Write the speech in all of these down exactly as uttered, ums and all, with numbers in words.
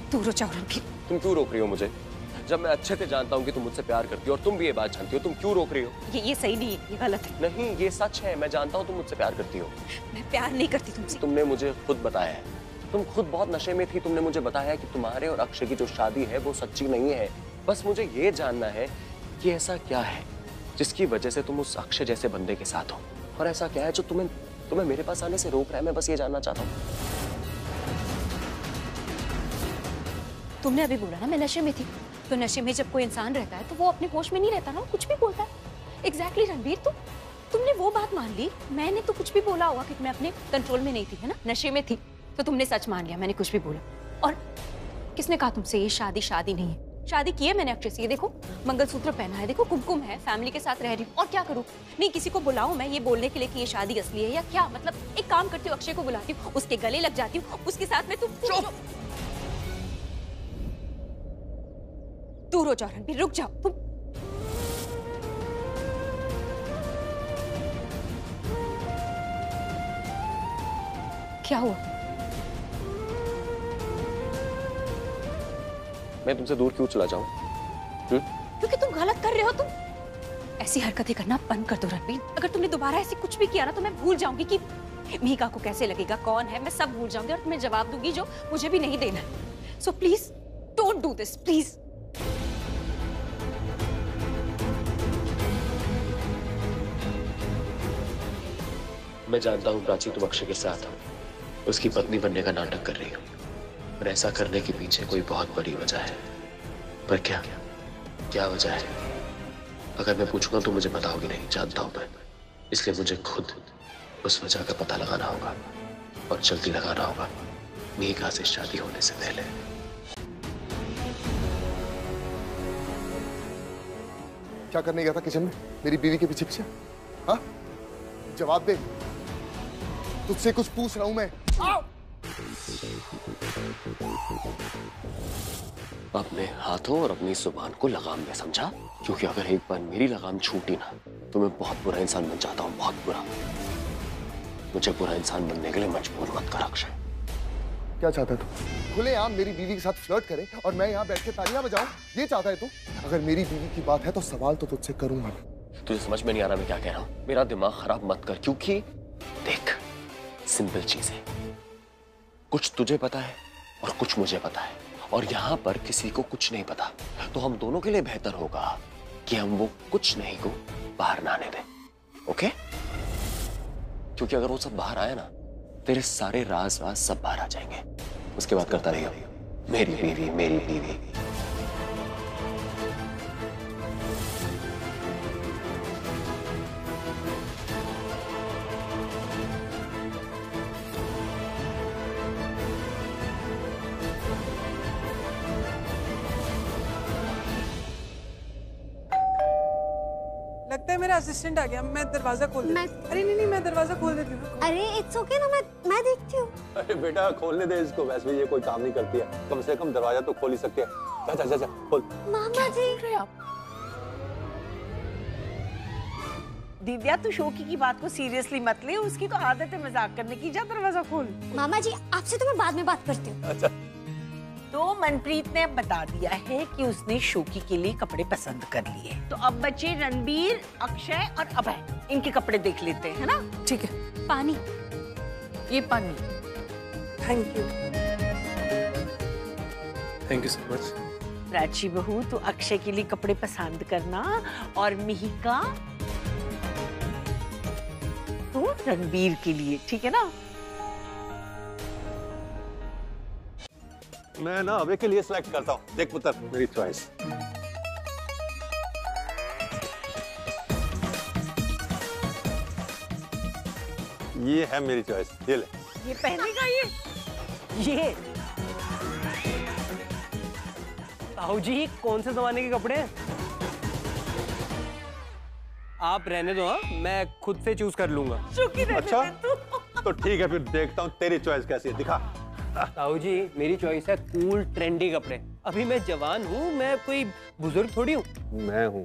दूर हो जाओ रणबीर। तुम क्यों रोक रही हो मुझे? जब मैं अच्छे से जानता हूँ कि तुम मुझसे प्यार करती हो और तुम भी ये बात जानती हो, तुम क्यों रोक रही हो? ये ये सही नहीं है, ये गलत है। नहीं, ये सच है। मैं जानता हूँ तुम मुझसे प्यार करती हो। मैं प्यार नहीं करती तुमसे। तुमने मुझे खुद बताया है। तुम खुद बहुत नशे में थी। तुमने मुझे बताया कि तुम्हारे और अक्षय की जो शादी है वो सच्ची नहीं है। बस मुझे ये जानना है कि ऐसा क्या है जिसकी वजह से तुम उस अक्षय जैसे बंदे के साथ हो, और ऐसा क्या है जो तुम्हें तुम्हें मेरे पास आने से रोक रहा है। मैं बस ये जानना चाहता हूँ। तुमने अभी बोला ना मैं नशे में थी, तो नशे में जब कोई इंसान रहता है तो वो अपने होश में नहीं रहता ना, कुछ भी बोलता है। एग्जैक्टली रणबीर, तुम तुमने वो बात मान ली। मैंने तो कुछ भी बोला होगा कि मैं अपने कंट्रोल में नहीं थी, है ना, नशे में थी, तो तुमने सच मान लिया मैंने कुछ भी बोला। और किसने कहा तुमसे ये शादी शादी नहीं है? शादी की है मैंने अक्षय से। ये देखो मंगलसूत्र पहना है, देखो कुमकुम है, फैमिली के साथ रह रही हूँ, और क्या करूँ? नहीं किसी को बुलाऊं मैं ये बोलने के लिए कि ये शादी असली है या क्या? मतलब एक काम करती हूँ, अक्षय को बुलाती हूँ, उसके गले लग जाती हूँ, उसके साथ में तुम चुप दूर हो जाओ रणबीर, रुक जाओ तुम। क्या हुआ? मैं तुमसे दूर क्यों चला जाऊं? क्योंकि तुम गलत कर रहे हो। तुम ऐसी हरकतें करना बंद कर दो रणबीर। अगर तुमने दोबारा ऐसे कुछ भी किया ना तो मैं भूल जाऊंगी कि मीका को कैसे लगेगा, कौन है, मैं सब भूल जाऊंगी और तुम्हें जवाब दूंगी जो मुझे भी नहीं देना। So please don't do this, please. मैं जानता हूँ प्राची, तुम अक्षय के साथ हो, उसकी पत्नी बनने का नाटक कर रही हो, पर ऐसा करने के पीछे कोई बहुत बड़ी वजह है। पर क्या क्या वजह है? अगर मैं पूछूंगा तो मुझे बताओगी नहीं, जानता हूं मैं। इसलिए मुझे खुद उस वजह का पता लगाना होगा, और जल्दी लगाना होगा, मीका से शादी होने से पहले। क्या करने गया था किचन में मेरी बीवी के पीछे पीछे? हाँ, जवाब दे, तुझसे कुछ पूछ रहा हूं मैं। आओ! अपने हाथों और अपनी जुबान को लगाम दे, समझा? क्योंकि अगर एक बार मेरी लगाम छूटी ना तो मैं बहुत बुरा इंसान बन जाता हूँ, बहुत बुरा। मुझे बुरा इंसान बनने के लिए मजबूर मत कर अक्षय। क्या चाहता है तू? खुलेआम मेरी बीवी के साथ फ्लर्ट करे और मैं यहाँ बैठ के तालियां बजाऊं, ये चाहता है तू? अगर मेरी बीवी की बात है तो सवाल तो तुझसे करूंगा। तुझे समझ में नहीं आ रहा मैं क्या कह रहा हूँ? मेरा दिमाग खराब मत कर, क्योंकि देख सिंपल चीज है, कुछ तुझे पता है और कुछ मुझे पता है, और यहाँ पर किसी को कुछ नहीं पता। तो हम दोनों के लिए बेहतर होगा कि हम वो कुछ नहीं को बाहर ना आने दें, ओके? क्योंकि अगर वो सब बाहर आए ना, तेरे सारे राज वाज सब बाहर आ जाएंगे। उसके बाद करता रहियो मेरी बीवी मेरी बीवी। लगता है मेरा असिस्टेंट आ गया, मैं दरवाजा खोल देती हूँ। अरे नहीं नहीं मैं दरवाजा खोल देती हूँ। अरे इट्स ओके ना, मैं मैं देखती हूँ। अरे बेटा खोलने दे इसको, वैसे भी ये कोई काम नहीं करती है, कम से कम दरवाजा तो खोल ही सकती है। जा जा जा जा खोल। मामा जी दीदिया तू शोकी की बात को सीरियसली मत ले, उसकी तो आदत है मजाक करने की। जा दरवाजा खोल। मामा जी आपसे तो मैं बाद में बात करती हूँ। अच्छा तो मनप्रीत ने बता दिया है कि उसने शोकी के लिए कपड़े पसंद कर लिए, तो अब बचे रणबीर, अक्षय और अभय। इनके कपड़े देख लेते हैं, है ना? ठीक है। पानी, ये पानी। Thank you. Thank you so much. Prachi बहू तो अक्षय के लिए कपड़े पसंद करना, और मिहिका तो रणबीर के लिए, ठीक है ना? मैं ना अबे के लिए सिलेक्ट करता हूँ। देख पुत्र, मेरी चॉइस। ये है मेरी चॉइस, ये ले। ये पहनेगा ये ये ताऊ जी कौन से जमाने के कपड़े हैं? आप रहने दो, हाँ मैं खुद से चूज कर लूंगा। अच्छा तो ठीक है, फिर देखता हूँ तेरी चॉइस कैसी है, दिखा। ताऊ जी मेरी चॉइस है कूल ट्रेंडी कपड़े। अभी मैं जवान हूँ, मैं कोई बुजुर्ग थोड़ी हूँ। मैं हूँ।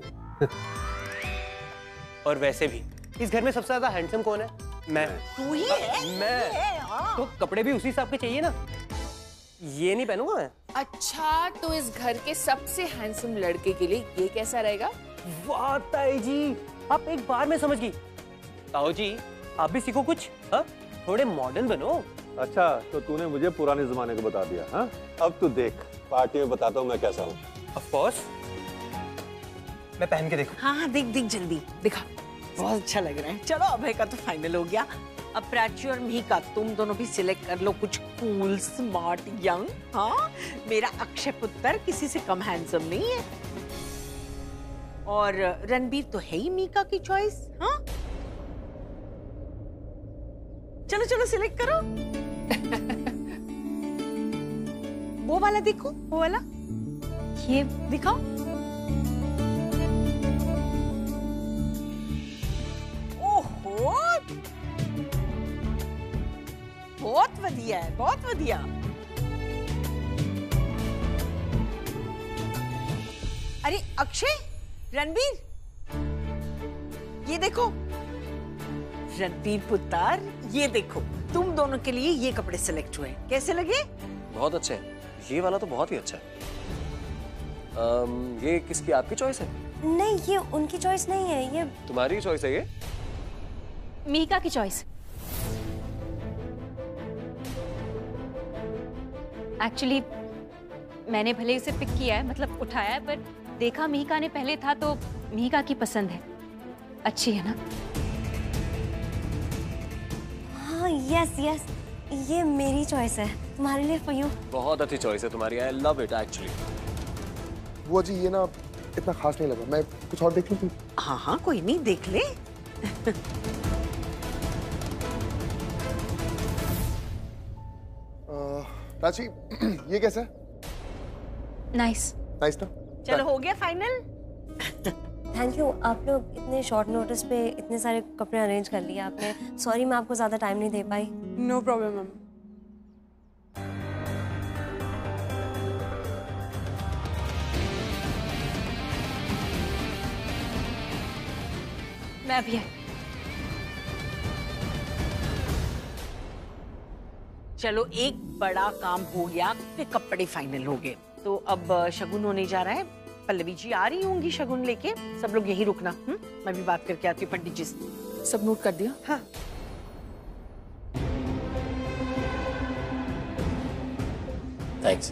और वैसे भी इस घर में सबसे ज्यादा हैंडसम कौन है? मैं। तू ही है, मैं तू ही है, हाँ। तो कपड़े भी उसी हिसाब के चाहिए ना। ये नहीं पहनूंगा मैं। अच्छा, तो इस घर के सबसे हैंडसम लड़के के लिए ये कैसा रहेगा? वाह ताई जी, आप एक बार में समझ गई। ताऊ जी, आप भी सीखो कुछ, हाँ? थोड़े मॉडर्न बनो। अच्छा, तो तूने मुझे पुराने जमाने को बता दिया, हाँ? अब तू देख, पार्टी में बताता हूँ मैं कैसा हूँ। Of course. मैं पहन के देखूं? हाँ हाँ, देख देख जल्दी दिखा। बहुत अच्छा लग रहा है। चलो अभय का तो फाइनल हो गया। अब प्राची और मिहिका तुम दोनों भी सिलेक्ट कर लो कुछ कूल, स्मार्ट, यंग। हाँ, मेरा अक्षय पुत्र किसी से कम हैंडसम नहीं है। और रणबीर तो है ही मिहिका की चॉइस। हाँ, चलो चलो सिलेक्ट करो। वो वाला देखो, वो वाला, ये दिखाओ। ओहो, बहुत बढ़िया है, बहुत बढ़िया। अरे अक्षय, रणबीर, ये देखो। रणबीर पुत्र, ये देखो, तुम दोनों के लिए ये कपड़े सिलेक्ट हुए। कैसे लगे? बहुत अच्छे। ये वाला तो बहुत ही अच्छा है। um, ये किसकी, आपकी चॉइस है? नहीं, ये उनकी चॉइस नहीं है, ये तुम्हारी चॉइस है। ये मिहिका की चॉइस। एक्चुअली मैंने भले इसे पिक किया है, मतलब उठाया है, पर देखा मिहिका ने पहले था तो मिहिका की पसंद है। अच्छी है ना? हाँ, यस यस, ये मेरी चॉइस है, तुम्हारे लिए फॉर यू। बहुत अच्छी चॉइस है तुम्हारी। I love it actually. वो जी, ये ना इतना खास नहीं लगा। मैं कुछ और देख लूं? हाँ हाँ, कोई नहीं, देख ले। प्राची, ये कैसा है? नाइस। नाइस ना? चलो हो गया फाइनल। थैंक यू, आप लोग इतने शॉर्ट नोटिस पे इतने सारे कपड़े अरेंज कर लिए आपने। सॉरी मैं आपको ज्यादा टाइम नहीं दे पाई। No problem ma'am. मैं भी है। चलो एक बड़ा काम हो गया, फिर कपड़े फाइनल हो गए। तो अब शगुन होने जा रहा है। पल्लवी जी आ रही होंगी शगुन लेके, सब लोग यहीं रुकना। हुँ? मैं भी बात करके आती हूँ पंडित जी से। सब नोट कर दिया? हाँ। थैंक्स।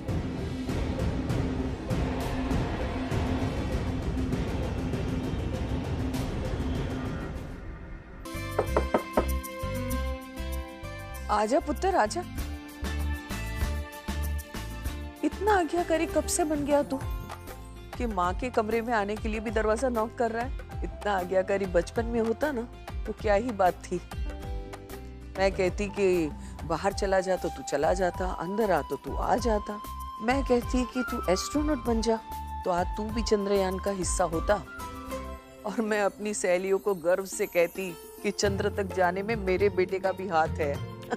आजा पुत्र आजा। इतना आज्ञाकारी कब से बन गया तू कि माँ के कमरे में आने के लिए भी दरवाजा नॉक कर रहा है? इतना आज्ञाकारी बचपन में होता ना तो क्या ही बात थी। मैं कहती कि बाहर चला जा तो तू चला जाता, अंदर आ तो तू आ जाता। मैं कहती कि तू एस्ट्रोनॉट बन जा तो आज तू भी चंद्रयान का हिस्सा होता। और मैं अपनी सहेलियों को गर्व से कहती कि चंद्र तक जाने में मेरे बेटे का भी हाथ है।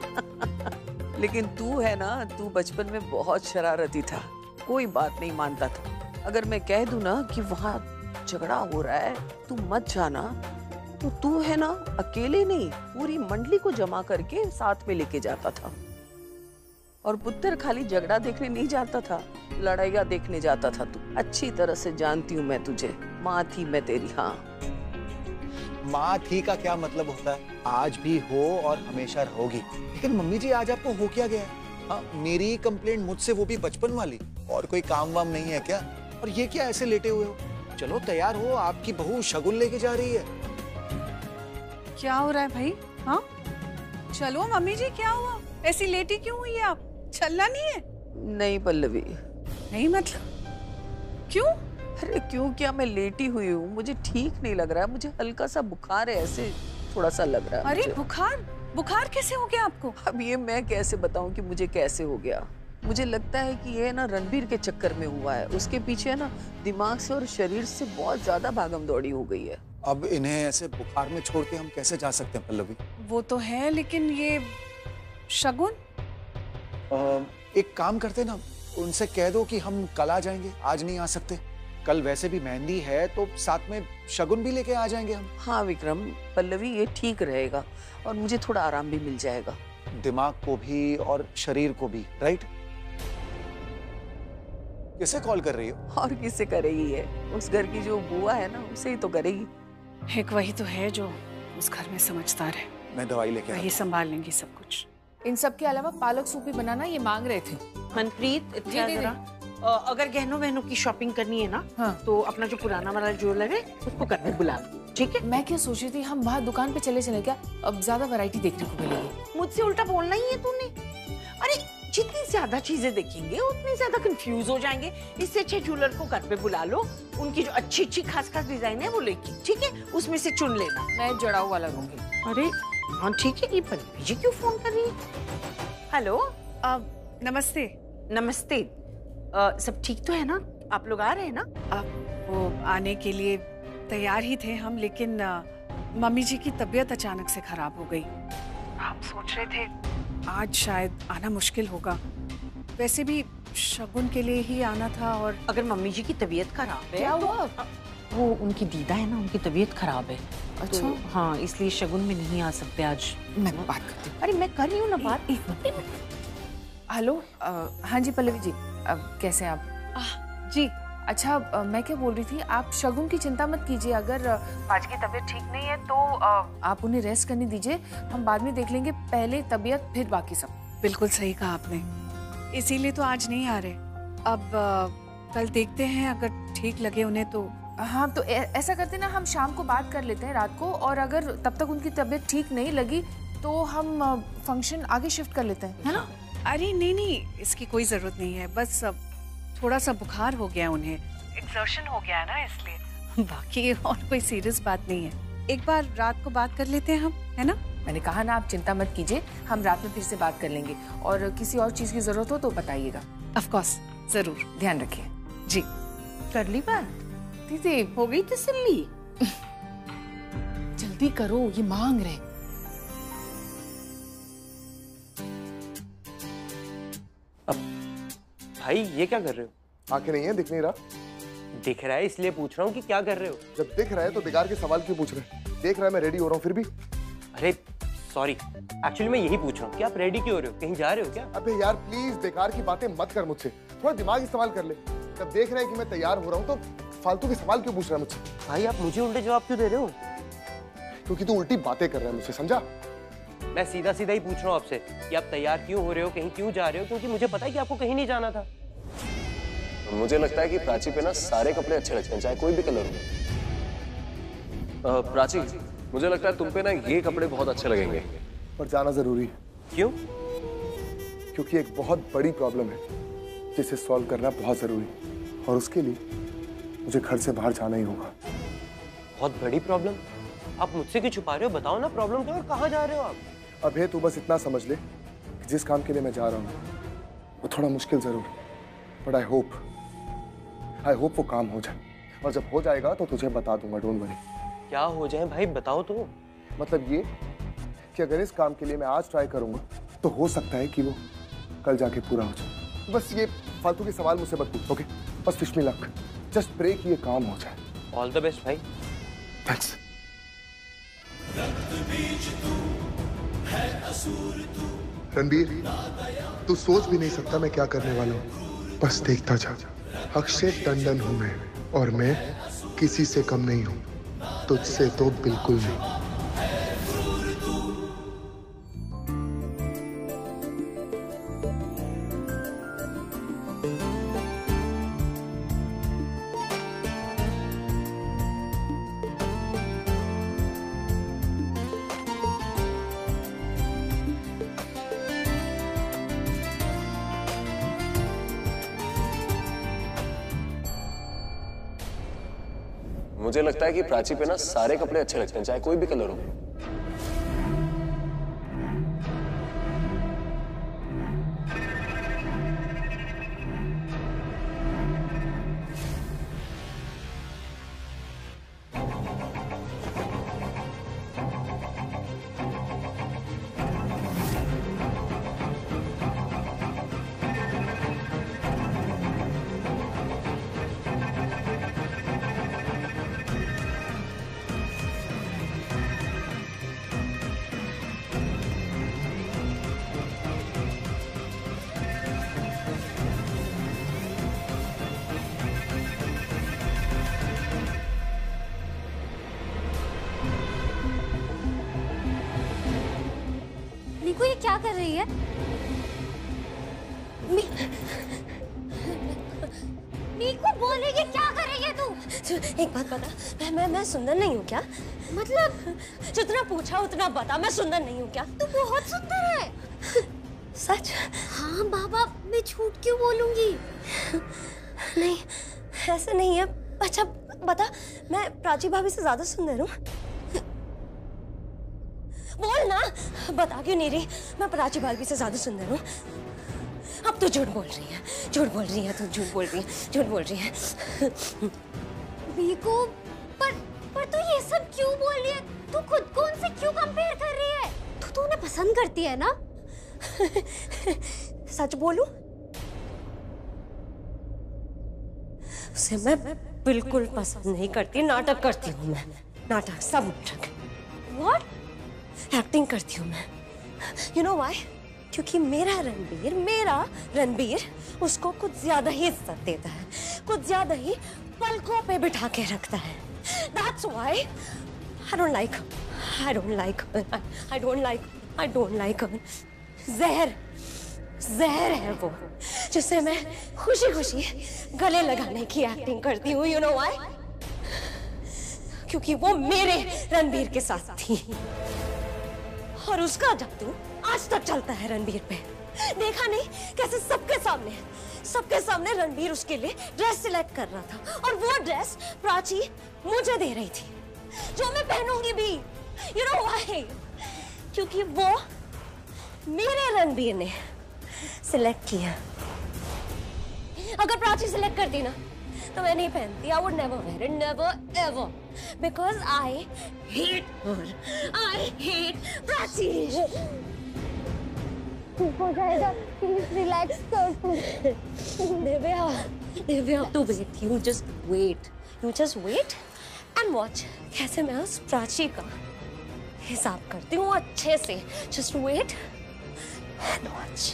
लेकिन तू है ना, तू बचपन में बहुत शरारती था, कोई बात नहीं मानता था। अगर मैं कह दूं ना कि वहाँ झगड़ा हो रहा है, तू मत जाना, तो तू है ना अकेले नहीं पूरी मंडली को जमा करके साथ में लेके जाता था। और पुत्र खाली झगड़ा देखने नहीं जाता था, लड़ाइयाँ देखने जाता था। तू अच्छी तरह से जानती हूँ मैं तुझे, माँ थी मैं तेरी। हाँ, माँ थी का क्या मतलब होता है? आज भी हो और हमेशा रहोगी। लेकिन मम्मी जी आज आपको हो क्या गया? हाँ, मेरी कंप्लेंट मुझसे, वो भी बचपन वाली। और कोई काम वाम नहीं है क्या? और ये क्या ऐसे लेटे हुए हो? चलो तैयार हो, आपकी बहू शगुन लेके जा रही है। क्या हो रहा है भाई? हाँ चलो मम्मी जी, क्या हुआ? ऐसी लेटी क्यों हुई है आप? चलना नहीं है? नहीं पल्लवी। नहीं मतलब क्यों? अरे क्यों क्या, मैं लेटी हुई हूँ, मुझे ठीक नहीं लग रहा है, मुझे हल्का सा बुखार है, ऐसे थोड़ा सा लग रहा है। अरे बुखार? बुखार कैसे हो गया आपको? अब ये मैं कैसे बताऊं कि मुझे कैसे हो गया। मुझे लगता है कि ये ना रणबीर के चक्कर में हुआ है। उसके पीछे ना दिमाग से और शरीर से बहुत ज्यादा भागम दौड़ी हो गई है। अब इन्हें ऐसे बुखार में छोड़ के हम कैसे जा सकते हैं पल्लवी? वो तो है, लेकिन ये शगुन? आ, एक काम करते ना, उनसे कह दो कि हम कल आ जाएंगे, आज नहीं आ सकते। कल वैसे भी मेहंदी है तो साथ में शगुन भी लेके आ जाएंगे हम। हाँ विक्रम, पल्लवी ये ठीक रहेगा और मुझे थोड़ा आराम भी मिल जाएगा। दिमाग को भी और शरीर को भी, राइट? किसे कॉल कर रही हो? और किससे करेगी ये? उस घर की जो बुआ है ना, उसे ही तो करेगी। एक वही तो है जो उस घर में समझदार है, मैं दवाई लेके आता वही संभाल लेंगी सब कुछ। इन सब के अलावा पालक सूप भी बनाना ये मांग रहे थे। मनप्रीत, जी, इतना जी, जरा अ, अगर गहनों वहनों की शॉपिंग करनी है ना, हाँ। तो अपना जो पुराना वाला ज्वेलर है उसको घर में बुला लो, ठीक है? मैं क्या सोच रही थी, हम बाहर दुकान पे चले चले क्या, अब ज्यादा वैरायटी देखने को मिलेगी। मुझसे उल्टा बोलना ही है तूने। अरे जितनी ज्यादा चीजें देखेंगे उतनी ज्यादा कंफ्यूज हो जाएंगे। इससे अच्छे ज्वेलर को घर पे बुला लो, उनकी जो अच्छी अच्छी खास खास डिजाइन है वो लेके, ठीक है? उसमें से चुन लेना। मैं जड़ाऊ वाला लूंगी। अरे हाँ ठीक है, ये पल्लवी जी क्यों फोन कर रही है? हेलो, अब नमस्ते। नमस्ते। आ, सब ठीक तो है ना? आप लोग आ रहे हैं ना? अब वो आने के लिए तैयार ही थे हम, लेकिन आ, मम्मी जी की तबीयत अचानक से खराब हो गई। हम सोच रहे थे आज शायद आना मुश्किल होगा। वैसे भी शगुन के लिए ही आना था। और अगर मम्मी जी की तबीयत खराब है, क्या तो, हुआ? वो उनकी दीदा है ना, उनकी तबीयत खराब है। अच्छा। तो, हाँ, इसलिए शगुन में नहीं आ सकते आज। मैं बात करती हूँ। अरे मैं कर रही हूँ ना बात। हेलो, अ, हाँ जी पल्लवी जी, अब कैसे हैं आप? आह, जी अच्छा, अ, मैं क्या बोल रही थी, आप शगुन की चिंता मत कीजिए। अगर आज की तबीयत ठीक नहीं है तो अ, आप उन्हें रेस्ट करने दीजिए, हम बाद में देख लेंगे। पहले तबीयत फिर बाकी सब। बिल्कुल सही कहा आपने, इसीलिए तो आज नहीं आ रहे। अब आ, कल देखते हैं, अगर ठीक लगे उन्हें तो। हाँ, तो ऐ- ऐसा करते ना, हम शाम को बात कर लेते हैं रात को, और अगर तब तक उनकी तबीयत ठीक नहीं लगी तो हम अ, फंक्शन आगे शिफ्ट कर लेते हैं, है ना? अरे नहीं नहीं, इसकी कोई जरूरत नहीं है। बस अब थोड़ा सा बुखार हो गया उन्हें, एक्सर्शन हो गया है ना, इसलिए। बाकी और कोई सीरियस बात नहीं है। एक बार रात को बात कर लेते हैं हम, है ना? मैंने कहा ना, आप चिंता मत कीजिए, हम रात में फिर से बात कर लेंगे। और किसी और चीज की जरूरत हो तो बताइएगा। ऑफ कोर्स, जरूर। ध्यान रखिए जी। कर ली बात? दीदी हो गई तसल्ली? जल्दी करो, ये मांग रहे। भाई ये क्या कर रहे हो? आंखें नहीं है, दिख नहीं रहा? दिख रहा है इसलिए पूछ रहा हूँ कि क्या कर रहे हो? जब दिख रहा है तो बेकार के सवाल क्यों पूछ रहे हैं? देख रहा है मैं रेडी हो रहा हूँ फिर भी। अरे सॉरी, एक्चुअली मैं यही पूछ रहा हूँ कि आप रेडी क्यों हो रहे हो? कहीं जा रहे हो क्या? अबे यार प्लीज बेकार की बातें मत कर मुझसे, थोड़ा दिमाग इस्तेमाल कर ले। जब देख रहे हैं कि मैं तैयार हो रहा हूँ तो फालतू के सवाल क्यों पूछ रहा है मुझसे? भाई आप मुझे उल्टे जवाब क्यों दे रहे हो? क्योंकि तू उल्टी बातें कर रहा है मुझसे, समझा? मैं सीधा सीधा ही पूछ रहा हूँ आपसे कि आप तैयार क्यों हो रहे हो, कहीं क्यों जा रहे हो? क्योंकि मुझे पता है कि आपको कहीं नहीं जाना था। मुझे लगता है कि प्राची पे ना सारे कपड़े अच्छे लगते हैं, चाहे कोई भी कलर हो। अ, प्राची, मुझे लगता है तुम पे ना ये कपड़े बहुत अच्छे लगेंगे। पर जाना जरूरी है। क्यों? क्योंकि एक बहुत बड़ी प्रॉब्लम है जिसे सॉल्व करना बहुत जरूरी है, और उसके लिए मुझे घर से बाहर जाना ही होगा। बहुत बड़ी प्रॉब्लम? आप मुझसे क्यों छुपा रहे हो? बताओ ना प्रॉब्लम क्या है और कहाँ जा रहे हो आप? अबे तू बस इतना समझ ले कि जिस काम के लिए मैं जा रहा हूँ वो थोड़ा मुश्किल जरूर है, but I hope I hope वो काम हो जाए, और जब हो जाएगा तो तुझे बता दूंगा, डोंट वरी। क्या हो जाए भाई, बताओ तो। मतलब ये कि अगर इस काम के लिए मैं आज ट्राई करूंगा तो हो सकता है कि वो कल जाके पूरा हो जाए। बस ये फालतू के सवाल मुझसे मत पूछ, ओके? बस wish me luck, just pray कि ये काम हो जाए। ऑल द बेस्ट भाई। थैंक्स। रणबीर, तू सोच भी नहीं सकता मैं क्या करने वाला हूँ, बस देखता जा। अक्षय टंडन हूँ मैं, और मैं किसी से कम नहीं हूँ, तुझसे तो बिल्कुल नहीं। मुझे लगता है कि प्राची पे ना सारे कपड़े अच्छे लगते हैं, चाहे कोई भी कलर हो। क्या कर रही है? मी... मीकू बोले ये क्या कर रही है तू? एक बात बता, मैं मैं मैं सुंदर नहीं हूँ क्या? मतलब जितना पूछा उतना बता, मैं सुंदर नहीं हूँ क्या? तू बहुत सुंदर है। सच? हाँ बाबा, मैं झूठ क्यों बोलूंगी? नहीं ऐसा नहीं है। अच्छा बता, मैं प्राची भाभी से ज्यादा सुंदर हूँ? बोल ना, बता क्यों नहीं रही? मैं प्राची भाभी से ज्यादा सुंदर हूँ? अब तो झूठ बोल रही है, झूठ बोल रही है, तू झूठ बोल रही है, झूठ बोल रही है। वीकू, पर पर तू ये सब क्यों बोल रही है? तू खुद को उनसे क्यों कंपेयर कर रही है? तू तो उन्हें पसंद करती है ना? सच बोलूं? उसे मैं बिल्कुल पसंद नहीं करती, नाटक करती हूँ मैं, नाटक, सब नाटक। What? एक्टिंग करती हूँ मैं। You know why? क्योंकि मेरा रणबीर, मेरा रणबीर उसको कुछ ज्यादा ही इज्जत देता है, कुछ ज्यादा ही पलकों पे बिठा के रखता है। That's why I don't like her. I don't like her. I don't like. I don't like her. जहर, जहर है वो, जिसे मैं खुशी खुशी गले लगाने की एक्टिंग करती हूँ। You know why? क्योंकि वो मेरे रणबीर के साथ थी और उसका जादू आज तक चलता है रणबीर पे। देखा नहीं कैसे सबके सामने सबके सामने रणबीर उसके लिए ड्रेस सिलेक्ट कर रहा था और वो ड्रेस प्राची मुझे दे रही थी, जो मैं पहनूंगी भी। You know why? क्योंकि वो मेरे रणबीर ने सिलेक्ट किया। अगर प्राची सिलेक्ट करती ना तो मैं नहीं पहनती। I would never wear it, never ever, because I hate her. I hate Prachi. ठीक हो जाएगा, प्लीज रिलैक्स कर तू। दिव्या, दिव्या तू wait, you just wait, you just wait and watch कैसे मैं उस प्राची का हिसाब करती हूँ अच्छे से। Just wait and watch.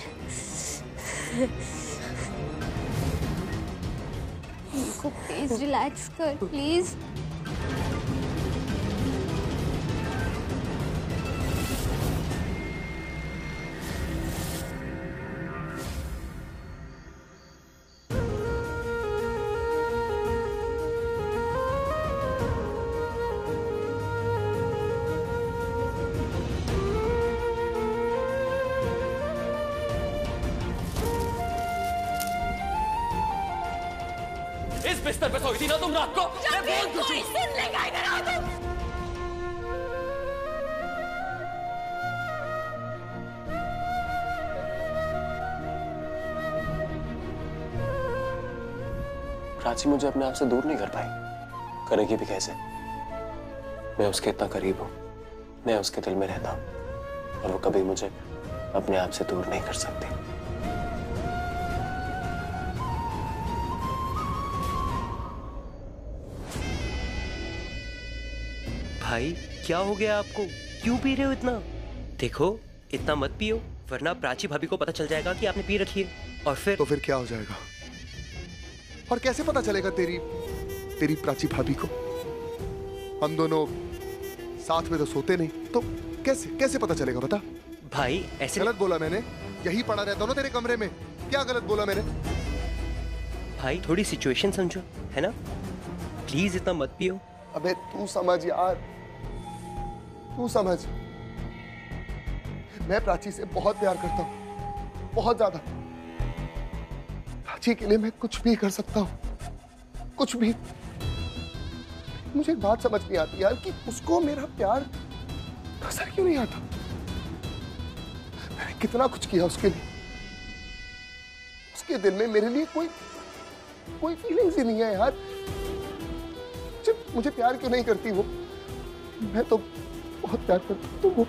Please relax कर, प्लीज। इस बिस्तर पे सोई थी ना तुम रात को? कोई सुन लेगा, इधर आओ तुम। प्राची मुझे अपने आप से दूर नहीं कर पाई, करेगी भी कैसे? मैं उसके इतना करीब हूं, मैं उसके दिल में रहता हूं और वो कभी मुझे अपने आप से दूर नहीं कर सकती। भाई क्या हो गया आपको? क्यों पी रहे हो इतना? देखो इतना मत पियो, वरना प्राची भाभी को पता चल जाएगा कि आपने पी रखी है और फिर तो फिर क्या हो जाएगा? और कैसे पता चलेगा तेरी तेरी प्राची भाभी को? हम दोनों साथ में तो सोते नहीं, तो कैसे कैसे पता चलेगा बता? भाई ऐसे गलत बोला मैंने? यही पड़ा रहता हूं ना तेरे कमरे में, क्या गलत बोला मैंने? भाई थोड़ी सिचुएशन समझो, है ना? प्लीज इतना मत पियो। अबे तू समझ यार, तू समझ। मैं प्राची से बहुत प्यार करता हूँ, बहुत ज्यादा। प्राची के लिए मैं कुछ भी कर सकता हूँ, कुछ भी। मुझे एक बात समझ नहीं आती यार कि उसको मेरा प्यार नजर क्यों नहीं आता? मैंने कितना कुछ किया उसके लिए, उसके दिल में मेरे लिए कोई कोई फीलिंग्स ही नहीं है यार। जब मुझे प्यार क्यों नहीं करती वो? मैं तो बहुत प्यार करता हूँ। तो वो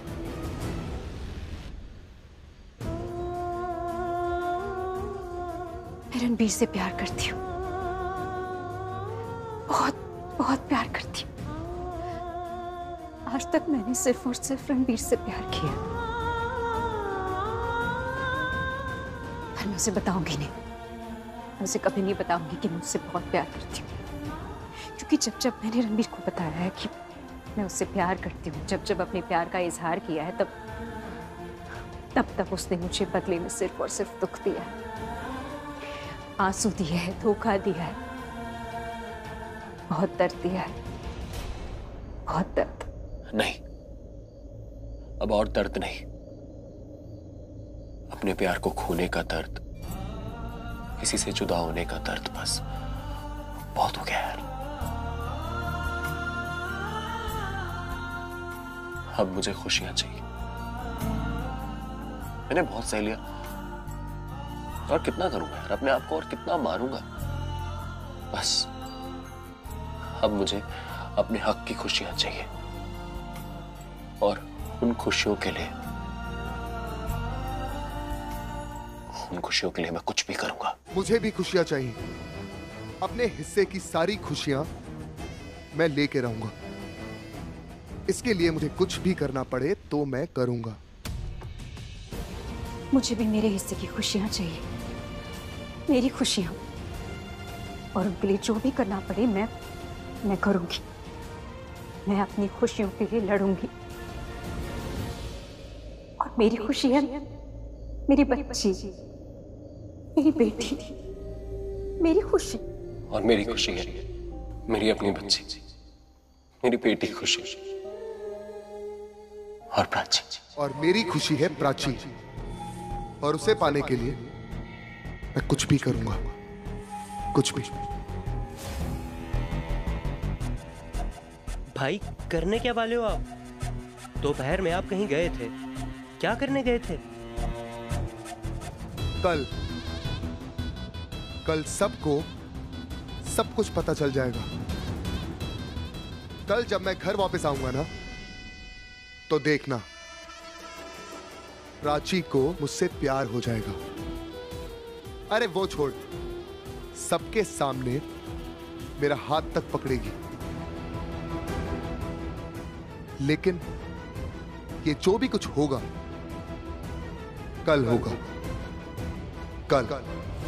मैं रणबीर से प्यार करती हूँ, बहुत बहुत प्यार करती हूँ। आज तक मैंने सिर्फ और सिर्फ रणबीर से प्यार किया, पर मैं उसे बताऊंगी नहीं। मैं उसे कभी नहीं बताऊंगी कि मैं उससे बहुत प्यार करती हूँ, क्योंकि जब जब मैंने रणबीर को बताया है कि मैं उससे प्यार करती हूँ, जब जब अपने प्यार का इजहार किया है, तब तब तक उसने मुझे बदले में सिर्फ और सिर्फ दुख दिया है, आंसू दिए है, धोखा दिया है, बहुत दर्द दिया है, बहुत दर्द। नहीं, अब और दर्द नहीं। अपने प्यार को खोने का दर्द, किसी से जुदा होने का दर्द, बस बहुत हो गया यार। अब मुझे खुशियां चाहिए। मैंने बहुत सह लिया, और कितना करूंगा यार अपने आप को, और कितना मारूंगा। बस अब मुझे अपने हक की खुशियां चाहिए, और उन खुशियों के लिए उन खुशियों के लिए मैं कुछ भी करूंगा। मुझे भी खुशियां चाहिए। अपने हिस्से की सारी खुशियां मैं लेके रहूंगा। इसके लिए मुझे कुछ भी करना पड़े तो मैं करूंगा। मुझे भी मेरे हिस्से की खुशियां चाहिए, मेरी खुशियां, और उनके लिए जो भी करना पड़े मैं मैं करूंगी। मैं अपनी खुशियों के लिए लड़ूंगी, और मेरी खुशियां, मेरी बच्ची, मेरी बेटी, मेरी खुशी। और मेरी खुशी है मेरी अपनी बच्ची, मेरी बेटी की खुशी, और प्राची। और मेरी खुशी है प्राची, और उसे पाने के लिए मैं कुछ भी करूंगा, कुछ भी। भाई करने क्या वाले हो आप? दोपहर में आप कहीं गए थे, क्या करने गए थे? कल कल सबको सब कुछ पता चल जाएगा। कल जब मैं घर वापस आऊंगा ना, तो देखना प्राची को मुझसे प्यार हो जाएगा। अरे वो छोड़, सबके सामने मेरा हाथ तक पकड़ेगी। लेकिन ये जो भी कुछ होगा कल होगा, कल, कल।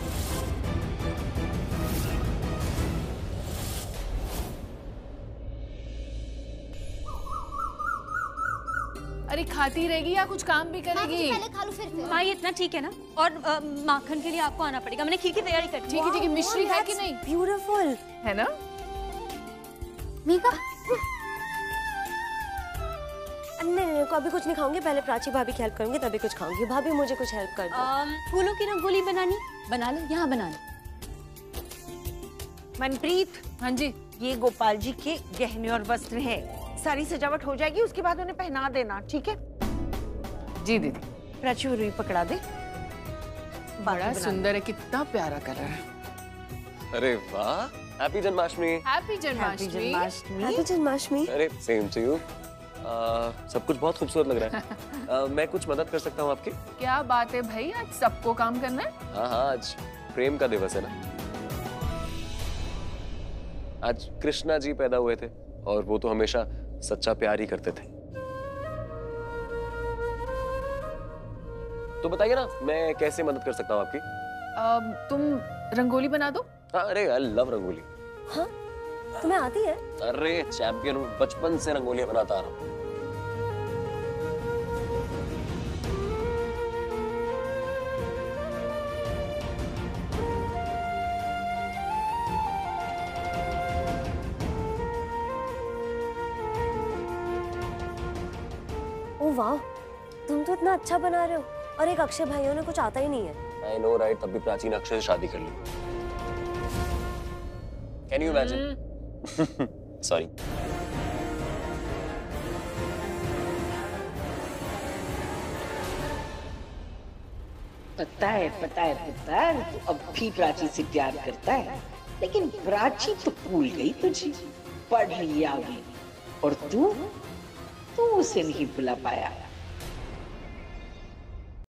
अरे खाती रहेगी या कुछ काम भी करेगी? पहले खा लो फिर फिर। हाँ, ये इतना ठीक है ना। और आ, माखन के लिए आपको आना पड़ेगा। मैंने खीर की तैयारी कर दी। ठीक है ठीक है। मिश्री है कि नहीं? ब्यूटीफुल है ना मीका? नहीं नहीं, अभी कुछ नहीं खाऊंगी, पहले प्राची भाभी की हेल्प करूंगी तभी कुछ खाऊंगी। भाभी मुझे कुछ हेल्प कर दो। फूलों की रंगोली बनानी, बना लो, यहाँ बना लो। मनप्रीत, हाँ जी, ये गोपाल जी के गहने और वस्त्र हैं। सारी सजावट हो जाएगी, उसके बाद उन्हें पहना देना, ठीक है? जी दीदी। प्राची रुई पकड़ा दे। बड़ा सुंदर है, कितना प्यारा कलर है। अरे वाह, happy Janmashtami. Happy Janmashtami. Happy Janmashtami. अरे सेम टू यू। सब कुछ बहुत खूबसूरत लग रहा है। आ, मैं कुछ मदद कर सकता हूँ आपकी? क्या बात है भाई, आज सबको काम करना है? हाँ हाँ, आज प्रेम का दिवस है ना। आज कृष्णा जी पैदा हुए थे, और वो तो हमेशा सच्चा प्यार ही करते थे। तो बताइए ना, मैं कैसे मदद कर सकता हूँ आपकी? आ, तुम रंगोली बना दो। हाँ, अरे आई लव रंगोली। हाँ, तुम्हें आती है? अरे चैंपियन हूँ, बचपन से रंगोलियां बनाता आ रहा हूँ। ओ वाह, तुम तो इतना अच्छा बना रहे हो, और एक अक्षय भाइयों ने कुछ आता ही नहीं है। I know, right? तब भी प्राची ने अक्षय से शादी कर ली। Can you imagine? Sorry. पता है पता है पता है, तू अब भी प्राची से प्यार करता है, लेकिन प्राची तो भूल गई तुझे, पढ़ रही है आगे, और तू तू उसे नहीं भुला पाया।